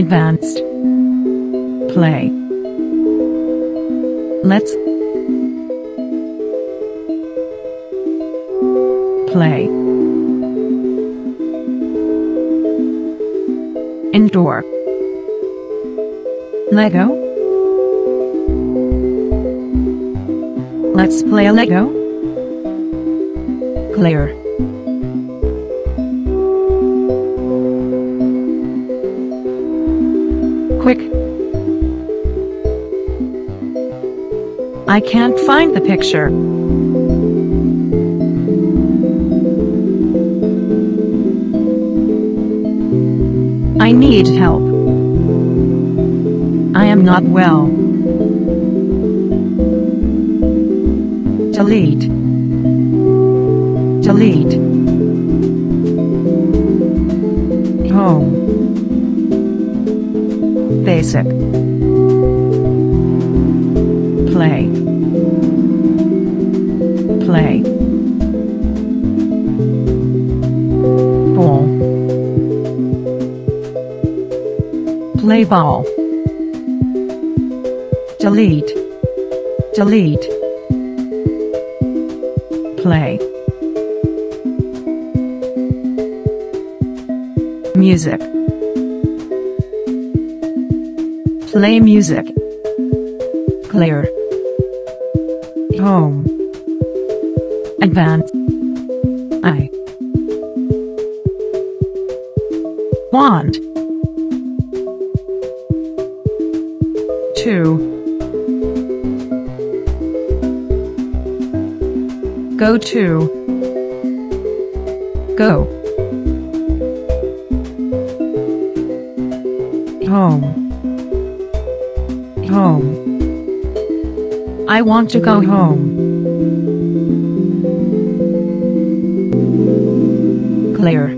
Advanced. Play. Let's play. Indoor. Lego. Let's play a Lego. Clear. Quick. I can't find the picture. I need help. I am not well. Delete. Delete. Home. Basic. Play. Play. Ball. Play ball. Delete. Delete. Play. Music. Play music. Clear. Home. Advance. I want to go to go home home. I want to go home. Clear.